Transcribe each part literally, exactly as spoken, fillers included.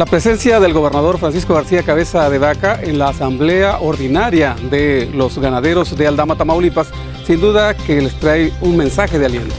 La presencia del gobernador Francisco García Cabeza de Vaca en la asamblea ordinaria de los ganaderos de Aldama, Tamaulipas, sin duda que les trae un mensaje de aliento.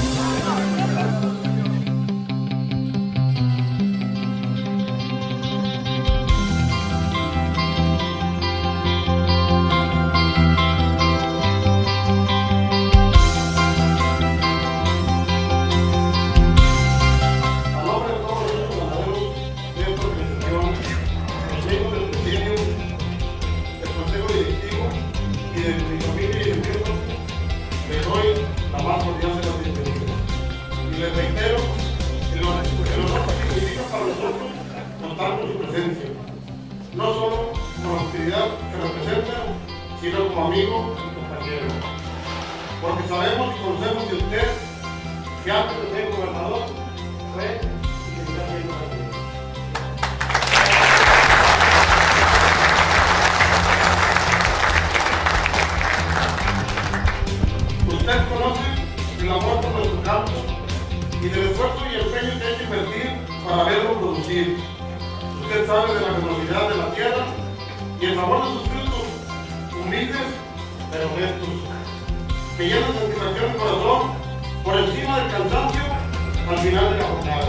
No solo como la actividad que representa, sino como amigo y compañero. Porque sabemos y conocemos de usted que antes de ser gobernador fue y seguirá siendo gobernador. Usted conoce el amor por nuestro campo y del esfuerzo y empeño que hay que invertir para verlo producir. Usted sabe de la generosidad de la tierra y el sabor de sus frutos, humildes pero honestos, que llenan de satisfacción el corazón por encima del cansancio al final de la jornada.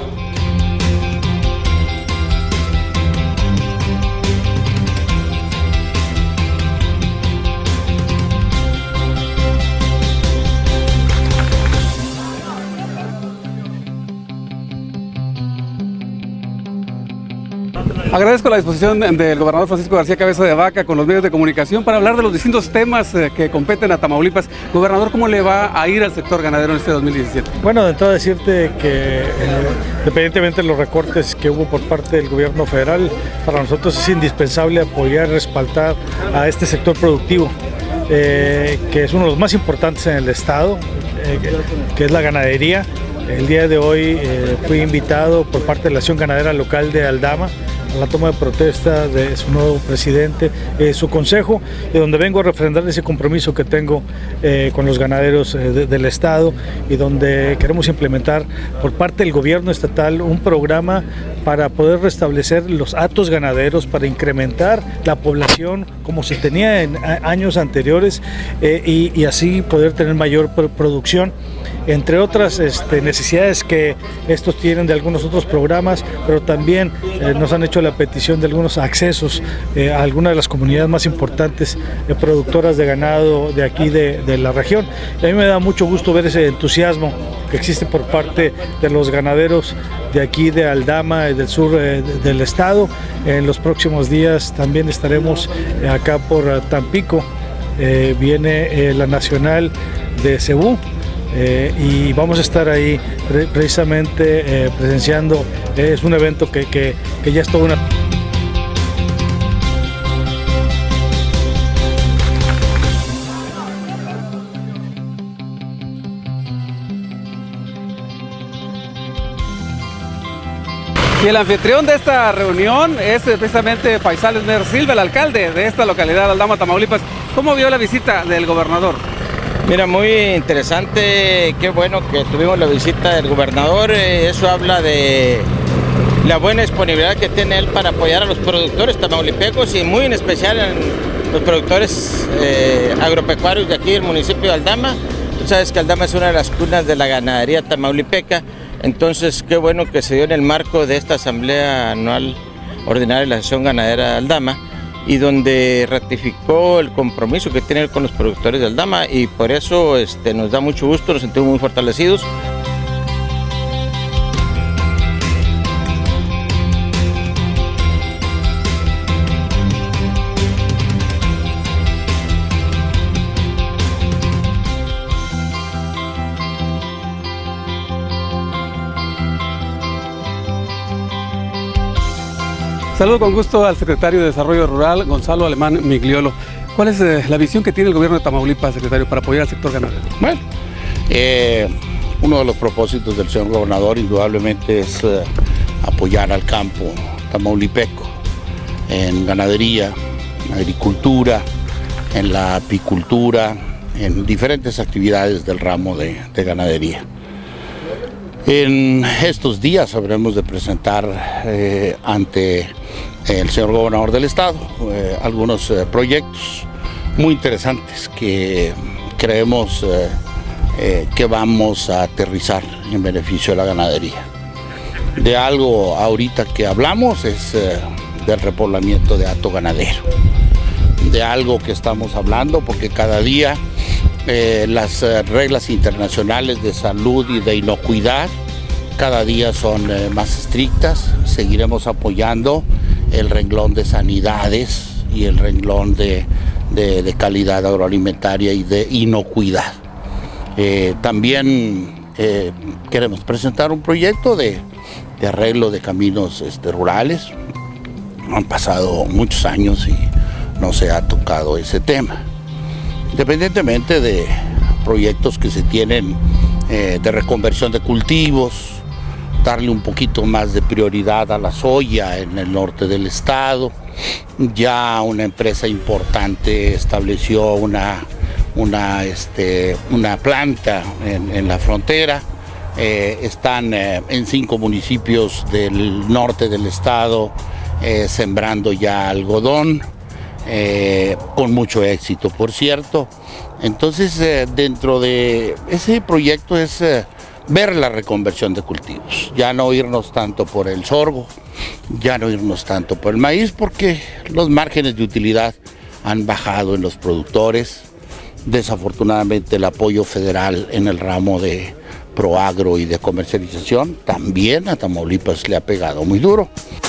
Agradezco la disposición del gobernador Francisco García Cabeza de Vaca con los medios de comunicación para hablar de los distintos temas que competen a Tamaulipas. Gobernador, ¿cómo le va a ir al sector ganadero en este dos mil diecisiete? Bueno, de entrada decirte que eh, independientemente de los recortes que hubo por parte del gobierno federal, para nosotros es indispensable apoyar y respaldar a este sector productivo, eh, que es uno de los más importantes en el estado, eh, que, que es la ganadería. El día de hoy eh, fui invitado por parte de la Acción Ganadera Local de Aldama a la toma de protesta de su nuevo presidente, eh, su consejo, y donde vengo a refrendar ese compromiso que tengo eh, con los ganaderos eh, de, del estado, y donde queremos implementar por parte del gobierno estatal un programa para poder restablecer los hatos ganaderos, para incrementar la población como se tenía en años anteriores, eh, y, y así poder tener mayor producción, entre otras este, necesidades que estos tienen de algunos otros programas, pero también eh, nos han hecho la petición de algunos accesos eh, a algunas de las comunidades más importantes eh, productoras de ganado de aquí de, de la región. Y a mí me da mucho gusto ver ese entusiasmo que existe por parte de los ganaderos de aquí de Aldama y del sur eh, del estado. En los próximos días también estaremos eh, acá por uh, Tampico, eh, viene eh, la Nacional de Cebú. Eh, y vamos a estar ahí pre precisamente eh, presenciando, eh, es un evento que, que, que ya es toda una... Y el anfitrión de esta reunión es precisamente Faisal Esmer Silva, el alcalde de esta localidad, Aldama, Tamaulipas. ¿Cómo vio la visita del gobernador? Mira, muy interesante, qué bueno que tuvimos la visita del gobernador, eh, eso habla de la buena disponibilidad que tiene él para apoyar a los productores tamaulipecos y muy en especial en los productores eh, agropecuarios de aquí del municipio de Aldama. Tú sabes que Aldama es una de las cunas de la ganadería tamaulipeca, entonces qué bueno que se dio en el marco de esta asamblea anual ordinaria de la Asociación Ganadera de Aldama, y donde ratificó el compromiso que tiene con los productores de Aldama, y por eso este, nos da mucho gusto, nos sentimos muy fortalecidos. Saludo con gusto al secretario de Desarrollo Rural, Gonzalo Alemán Migliolo. ¿Cuál es eh, la visión que tiene el gobierno de Tamaulipas, secretario, para apoyar al sector ganadero? Bueno, eh, uno de los propósitos del señor gobernador indudablemente es eh, apoyar al campo tamaulipeco en ganadería, en agricultura, en la apicultura, en diferentes actividades del ramo de, de ganadería. En estos días habremos de presentar eh, ante el señor gobernador del estado eh, algunos eh, proyectos muy interesantes que creemos eh, eh, que vamos a aterrizar en beneficio de la ganadería. De algo ahorita que hablamos es eh, del repoblamiento de hato ganadero, de algo que estamos hablando porque cada día Eh, las eh, reglas internacionales de salud y de inocuidad cada día son eh, más estrictas. Seguiremos apoyando el renglón de sanidades y el renglón de, de, de calidad agroalimentaria y de inocuidad. Eh, también eh, queremos presentar un proyecto de, de arreglo de caminos este, rurales. Han pasado muchos años y no se ha tocado ese tema. Independientemente de proyectos que se tienen eh, de reconversión de cultivos, darle un poquito más de prioridad a la soya en el norte del estado. Ya una empresa importante estableció una, una, este, una planta en, en la frontera. Eh, están eh, en cinco municipios del norte del estado eh, sembrando ya algodón. Eh, con mucho éxito, por cierto. Entonces, eh, dentro de ese proyecto es eh, ver la reconversión de cultivos, ya no irnos tanto por el sorgo, ya no irnos tanto por el maíz, porque los márgenes de utilidad han bajado en los productores. Desafortunadamente, el apoyo federal en el ramo de proagro y de comercialización también a Tamaulipas le ha pegado muy duro.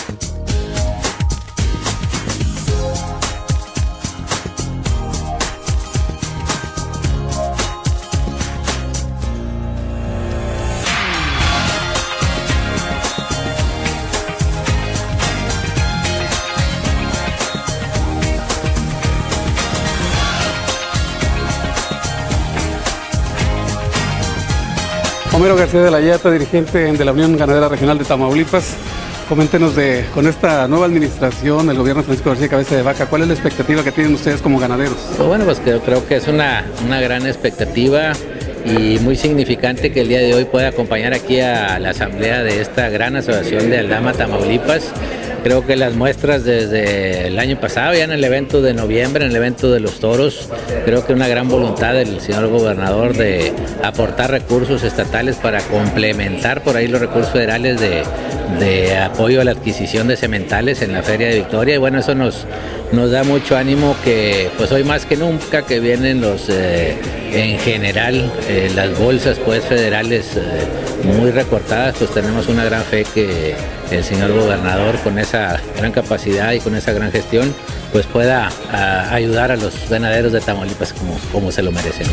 Homero García de la Yata, dirigente de la Unión Ganadera Regional de Tamaulipas. Coméntenos de, con esta nueva administración del gobierno Francisco García Cabeza de Vaca, ¿cuál es la expectativa que tienen ustedes como ganaderos? Bueno, pues creo, creo que es una, una gran expectativa y muy significante que el día de hoy pueda acompañar aquí a la asamblea de esta gran asociación de Aldama Tamaulipas. Creo que las muestras desde el año pasado, ya en el evento de noviembre, en el evento de los toros, creo que una gran voluntad del señor gobernador de aportar recursos estatales para complementar por ahí los recursos federales de, de apoyo a la adquisición de sementales en la Feria de Victoria. Y bueno, eso nos, nos da mucho ánimo que pues hoy más que nunca que vienen los, eh, en general, eh, las bolsas pues federales eh, muy recortadas, pues tenemos una gran fe que el señor gobernador con esa gran capacidad y con esa gran gestión pues pueda a, ayudar a los ganaderos de Tamaulipas como, como se lo merecen.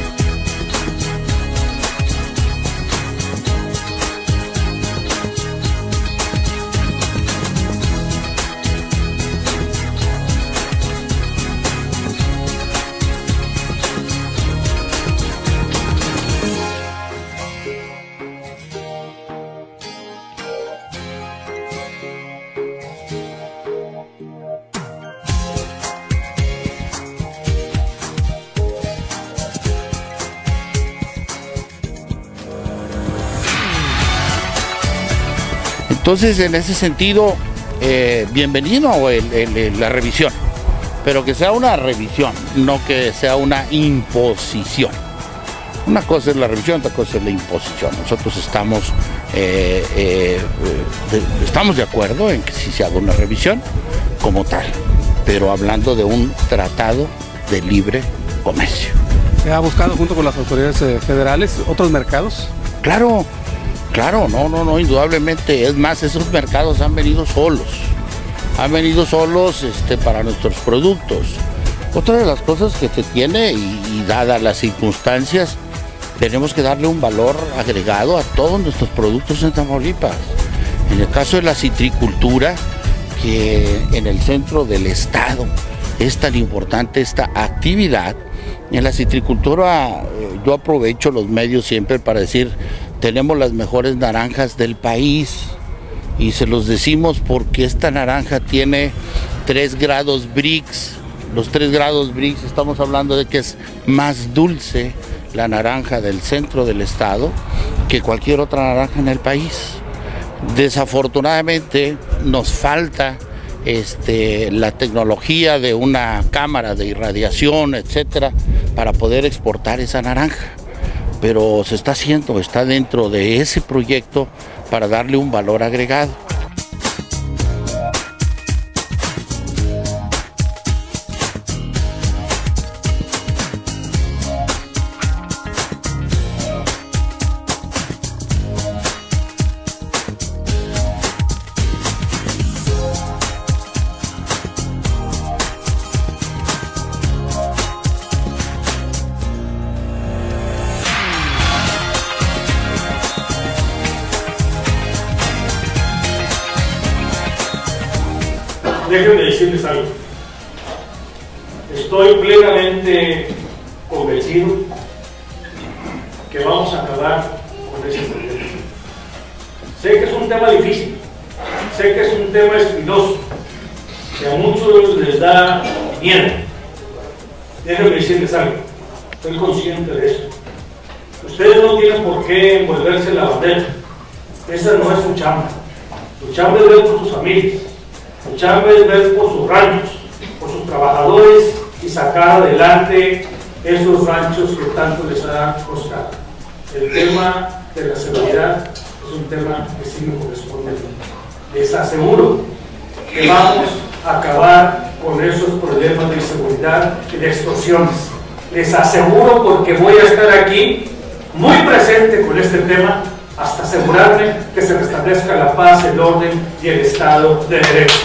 Entonces, en ese sentido, eh, bienvenido el, el, el, la revisión, pero que sea una revisión, no que sea una imposición. Una cosa es la revisión, otra cosa es la imposición. Nosotros estamos, eh, eh, de, estamos de acuerdo en que sí se haga una revisión como tal, pero hablando de un tratado de libre comercio. ¿Se ha buscado junto con las autoridades eh, federales otros mercados? Claro. Claro, no, no, no, indudablemente. Es más, esos mercados han venido solos. Han venido solos este, para nuestros productos. Otra de las cosas que se tiene, y, y dadas las circunstancias, tenemos que darle un valor agregado a todos nuestros productos en Tamaulipas. En el caso de la citricultura, que en el centro del estado es tan importante esta actividad, en la citricultura eh, yo aprovecho los medios siempre para decir, tenemos las mejores naranjas del país y se los decimos porque esta naranja tiene tres grados Brix. Los tres grados Brix, estamos hablando de que es más dulce la naranja del centro del estado que cualquier otra naranja en el país. Desafortunadamente nos falta este, la tecnología de una cámara de irradiación, etcétera, para poder exportar esa naranja. Pero se está haciendo, está dentro de ese proyecto para darle un valor agregado. Déjenme decirles algo. Estoy plenamente convencido que vamos a acabar con ese problema. Sé que es un tema difícil, sé que es un tema espinoso, que a muchos les da miedo. Déjenme decirles algo. Estoy consciente de eso. Ustedes no tienen por qué envolverse en la bandera. Esa no es su chamba. Su chamba es ver por sus familias. Su chamba es ver por sus ranchos, por sus trabajadores y sacar adelante esos ranchos que tanto les ha costado. El tema de la seguridad es un tema que sí me corresponde a mí. Les aseguro que vamos a acabar con esos problemas de inseguridad y de extorsiones. Les aseguro, porque voy a estar aquí muy presente con este tema hasta asegurarme que se restablezca la paz, el orden y el Estado de Derecho.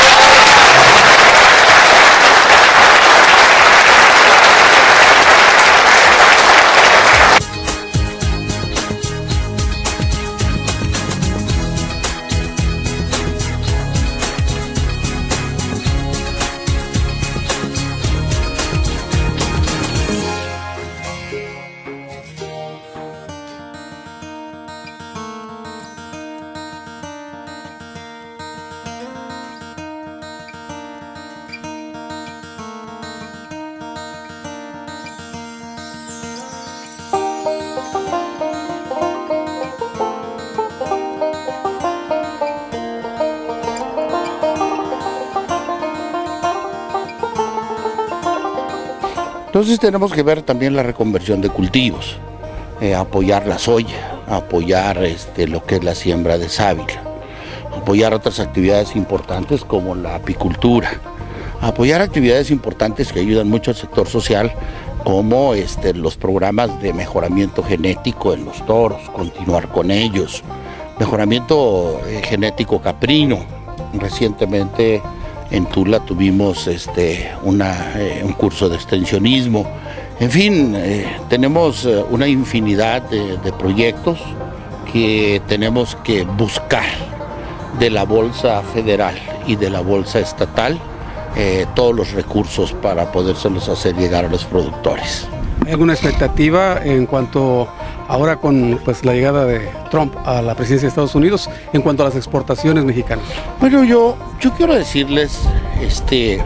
Entonces tenemos que ver también la reconversión de cultivos, eh, apoyar la soya, apoyar este, lo que es la siembra de sábila, apoyar otras actividades importantes como la apicultura, apoyar actividades importantes que ayudan mucho al sector social, como este, los programas de mejoramiento genético en los toros, continuar con ellos, mejoramiento eh, genético caprino. Recientemente en Tula tuvimos este, una, eh, un curso de extensionismo. En fin, eh, tenemos eh, una infinidad de, de proyectos que tenemos que buscar de la bolsa federal y de la bolsa estatal eh, todos los recursos para podérselos hacer llegar a los productores. ¿Hay alguna expectativa en cuanto ahora con pues, la llegada de Trump a la presidencia de Estados Unidos en cuanto a las exportaciones mexicanas? Bueno, yo, yo quiero decirles este,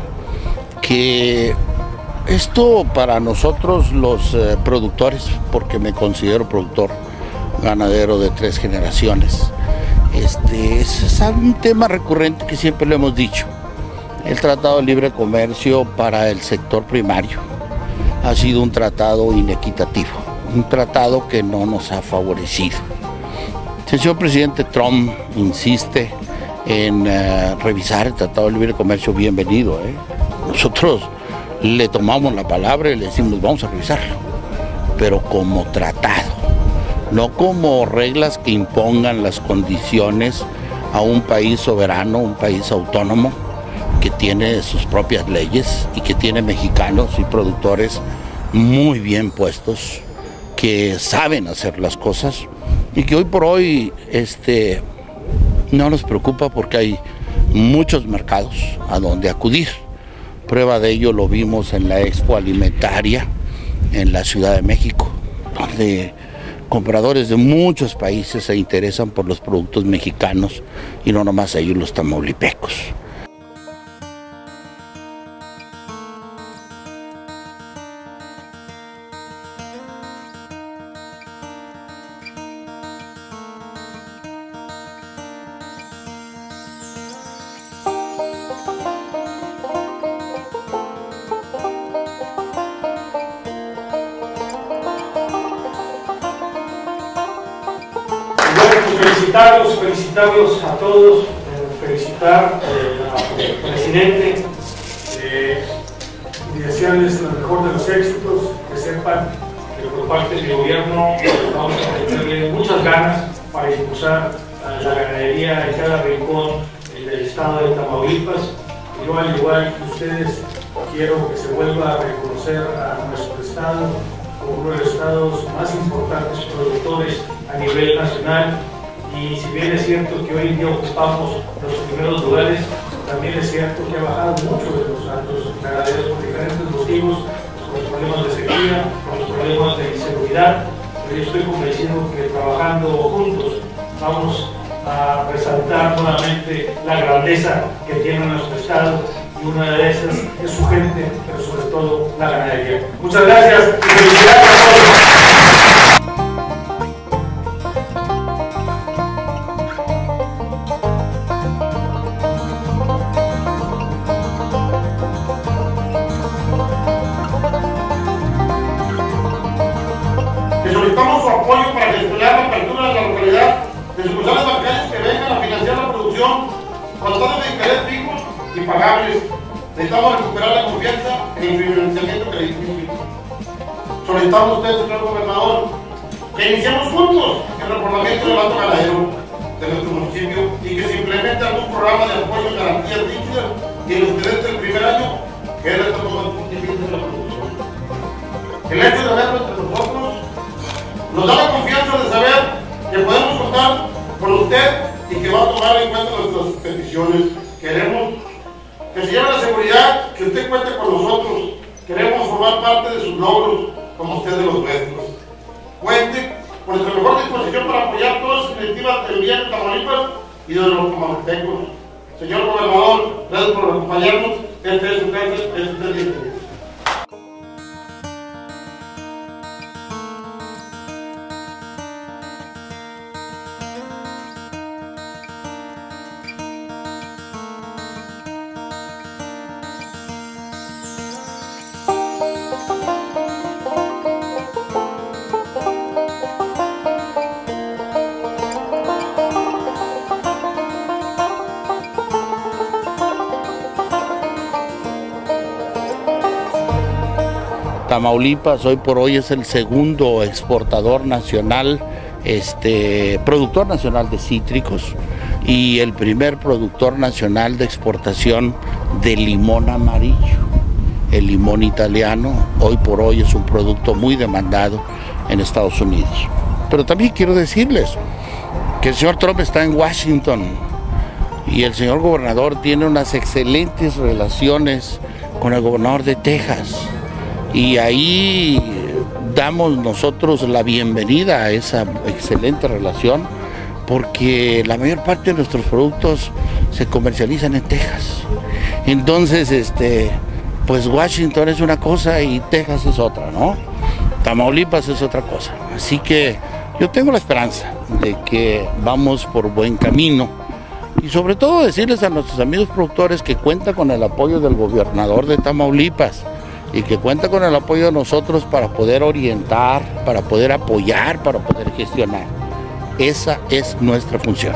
que esto para nosotros los eh, productores, porque me considero productor ganadero de tres generaciones, este, es, es un tema recurrente que siempre lo hemos dicho. El Tratado de Libre Comercio para el sector primario ha sido un tratado inequitativo, un tratado que no nos ha favorecido. El señor presidente Trump insiste en uh, revisar el Tratado de Libre Comercio, bienvenido. ¿eh? Nosotros le tomamos la palabra y le decimos vamos a revisarlo, pero como tratado, no como reglas que impongan las condiciones a un país soberano, un país autónomo, que tiene sus propias leyes y que tiene mexicanos y productores muy bien puestos, que saben hacer las cosas y que hoy por hoy este, no nos preocupa porque hay muchos mercados a donde acudir. Prueba de ello lo vimos en la Expo Alimentaria en la Ciudad de México, donde compradores de muchos países se interesan por los productos mexicanos y no nomás ellos, los tamaulipecos. felicitarlos, felicitarlos a todos, eh, felicitar eh, al presidente eh, y desearles lo mejor de los éxitos, que sepan que por parte del gobierno vamos a tenerle muchas ganas para impulsar la ganadería en cada rincón del estado de Tamaulipas. Yo, al igual que ustedes, quiero que se vuelva a reconocer a nuestro estado como uno de los estados más importantes productores a nivel nacional. Y si bien es cierto que hoy en día ocupamos los primeros lugares, también es cierto que ha bajado mucho de los altos ganaderos por diferentes motivos, por los problemas de sequía, por los problemas de inseguridad. Pero yo estoy convencido que trabajando juntos vamos a resaltar nuevamente la grandeza que tiene nuestro estado, y una de esas es su gente, pero sobre todo la ganadería. Muchas gracias y felicidades a todos. Solicitamos su apoyo para gestionar la apertura de la localidad de sucursales bancarias que vengan a financiar la producción con tasas de interés fijos y pagables. Necesitamos recuperar la confianza en el financiamiento crediticio. Solicitamos a usted, señor gobernador, que iniciemos juntos el reforzamiento del alto ganadero de nuestro municipio y que se implemente algún programa de apoyo en garantías líquidas y en los excedentes del primer año, que es el más difícil de la producción. El hecho de verlo entre nosotros nos da la confianza de saber que podemos contar con usted y que va a tomar en cuenta nuestras peticiones. Queremos que se lleve la seguridad que usted cuente con nosotros. Queremos formar parte de sus logros, como usted de los nuestros. Cuente con nuestra mejor disposición para apoyar todas las iniciativas del bien de Tamaulipas y de los tamaulipecos. Señor gobernador, gracias por acompañarnos. Este es su casa, este es el día. Tamaulipas hoy por hoy es el segundo exportador nacional, este, productor nacional de cítricos y el primer productor nacional de exportación de limón amarillo. El limón italiano hoy por hoy es un producto muy demandado en Estados Unidos. Pero también quiero decirles que el señor Trump está en Washington y el señor gobernador tiene unas excelentes relaciones con el gobernador de Texas. Y ahí damos nosotros la bienvenida a esa excelente relación, porque la mayor parte de nuestros productos se comercializan en Texas. Entonces, este, pues Washington es una cosa y Texas es otra, ¿no? Tamaulipas es otra cosa. Así que yo tengo la esperanza de que vamos por buen camino. Y sobre todo decirles a nuestros amigos productores que cuenta con el apoyo del gobernador de Tamaulipas, y que cuenta con el apoyo de nosotros para poder orientar, para poder apoyar, para poder gestionar. Esa es nuestra función.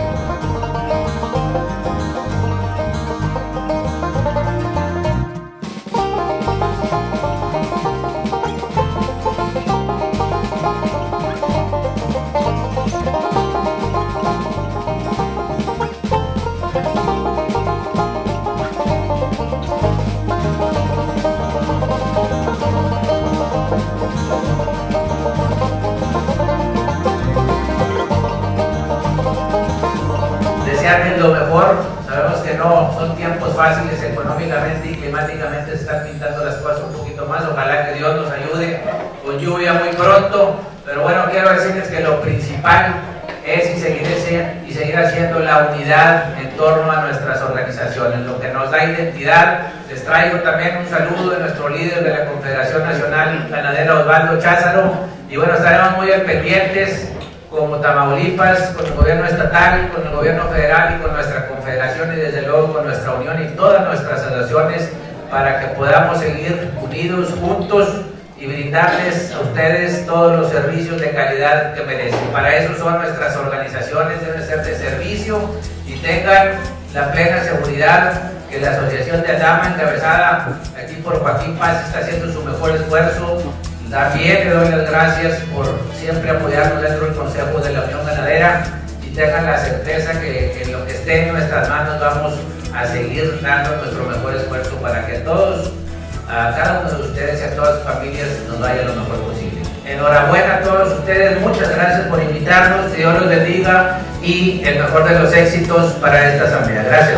Desearles lo mejor. Sabemos que no son tiempos fáciles económicamente y climáticamente, se están pintando las cosas un poquito más. Ojalá que Dios nos ayude con lluvia muy pronto, pero bueno, quiero decirles que lo principal es y seguir, y seguir haciendo la unidad en torno a nuestras organizaciones, lo que nos da identidad. Les traigo también un saludo de nuestro líder de la Confederación Nacional Ganadera, Osvaldo Cházaro, y bueno, estaremos muy pendientes como Tamaulipas, con el gobierno estatal, con el gobierno federal y con nuestra confederación, y desde luego con nuestra unión y todas nuestras asociaciones, para que podamos seguir unidos, juntos, y brindarles a ustedes todos los servicios de calidad que merecen. Para eso son nuestras organizaciones, deben ser de servicio y tengan la plena seguridad que la Asociación de Aldama, encabezada aquí por Joaquín Paz, está haciendo su mejor esfuerzo. También le doy las gracias por siempre apoyarnos dentro del Consejo de la Unión Ganadera y tengan la certeza que, que en lo que esté en nuestras manos vamos a seguir dando nuestro mejor esfuerzo para que todos, a cada uno de ustedes y a todas sus familias nos vaya lo mejor posible. Enhorabuena a todos ustedes, muchas gracias por invitarnos, que Dios los bendiga y el mejor de los éxitos para esta asamblea. Gracias.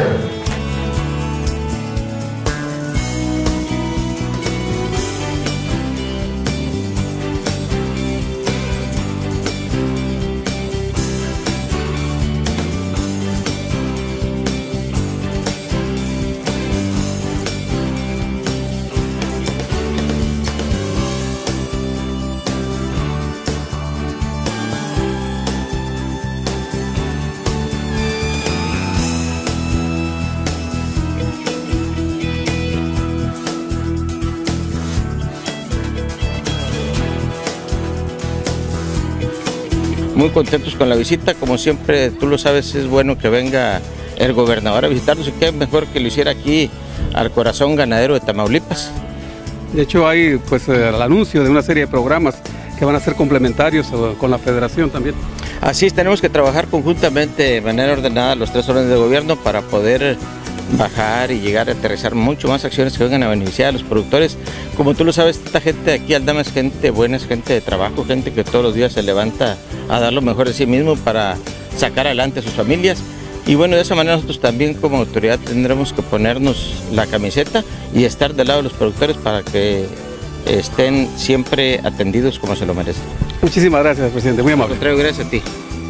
Muy contentos con la visita, como siempre, tú lo sabes, es bueno que venga el gobernador a visitarnos y qué mejor que lo hiciera aquí al corazón ganadero de Tamaulipas. De hecho hay pues el anuncio de una serie de programas que van a ser complementarios con la federación también. Así es, tenemos que trabajar conjuntamente de manera ordenada los tres órdenes de gobierno para poder bajar y llegar a aterrizar mucho más acciones que vengan a beneficiar a los productores. Como tú lo sabes, esta gente de aquí, Aldama, es gente buena, es gente de trabajo, gente que todos los días se levanta a dar lo mejor de sí mismo para sacar adelante a sus familias. Y bueno, de esa manera nosotros también como autoridad tendremos que ponernos la camiseta y estar del lado de los productores para que estén siempre atendidos como se lo merecen. Muchísimas gracias, presidente, muy amable. Al contrario, gracias a ti.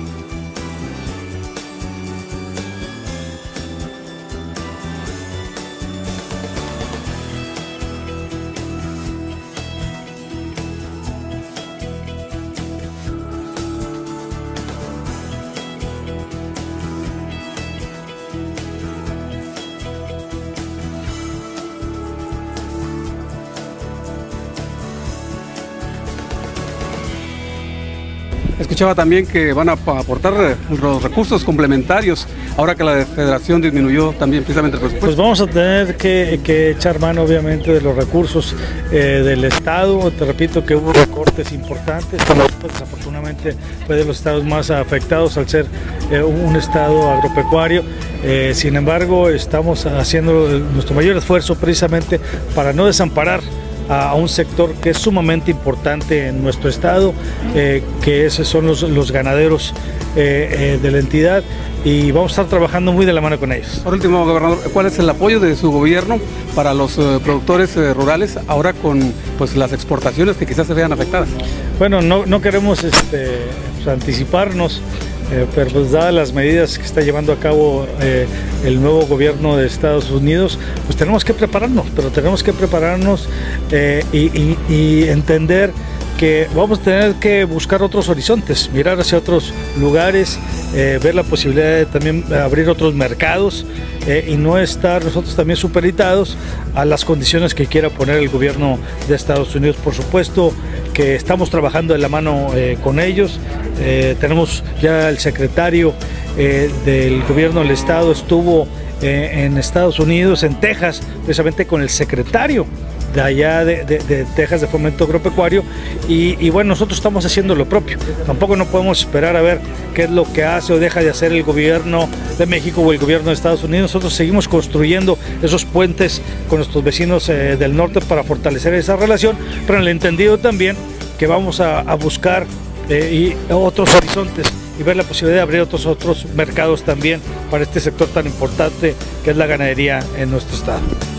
Escuchaba también que van a aportar los recursos complementarios, ahora que la federación disminuyó también precisamente el presupuesto. Pues vamos a tener que, que echar mano obviamente de los recursos eh, del Estado. Te repito que hubo recortes importantes, pues, desafortunadamente fue de los estados más afectados al ser eh, un estado agropecuario. Eh, sin embargo, estamos haciendo nuestro mayor esfuerzo precisamente para no desamparar a un sector que es sumamente importante en nuestro estado, eh, que esos son los, los ganaderos eh, eh, de la entidad, y vamos a estar trabajando muy de la mano con ellos. Por último, gobernador, ¿cuál es el apoyo de su gobierno para los eh, productores eh, rurales ahora con pues, las exportaciones que quizás se vean afectadas? Bueno, no, no queremos este, pues, anticiparnos, Eh, pero pues dadas las medidas que está llevando a cabo eh, el nuevo gobierno de Estados Unidos, pues tenemos que prepararnos, pero tenemos que prepararnos eh, y, y, y entender que vamos a tener que buscar otros horizontes, mirar hacia otros lugares, eh, ver la posibilidad de también abrir otros mercados eh, y no estar nosotros también supeditados a las condiciones que quiera poner el gobierno de Estados Unidos. Por supuesto que estamos trabajando de la mano eh, con ellos. Eh, tenemos ya el secretario eh, del gobierno del estado estuvo eh, en Estados Unidos, en Texas, precisamente con el secretario de allá de, de, de Texas de Fomento Agropecuario y, y bueno, nosotros estamos haciendo lo propio. Tampoco no podemos esperar a ver qué es lo que hace o deja de hacer el gobierno de México o el gobierno de Estados Unidos. Nosotros seguimos construyendo esos puentes con nuestros vecinos eh, del norte para fortalecer esa relación, pero en el entendido también que vamos a, a buscar eh, y otros horizontes y ver la posibilidad de abrir otros, otros mercados también para este sector tan importante que es la ganadería en nuestro estado.